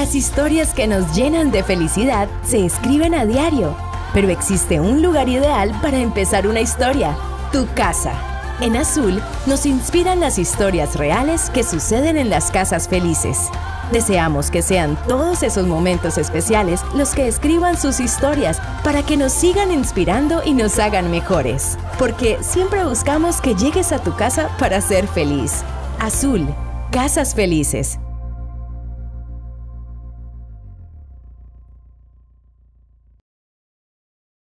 Las historias que nos llenan de felicidad se escriben a diario, pero existe un lugar ideal para empezar una historia: tu casa. En Azul nos inspiran las historias reales que suceden en las casas felices. Deseamos que sean todos esos momentos especiales los que escriban sus historias para que nos sigan inspirando y nos hagan mejores. Porque siempre buscamos que llegues a tu casa para ser feliz. Azul, casas felices.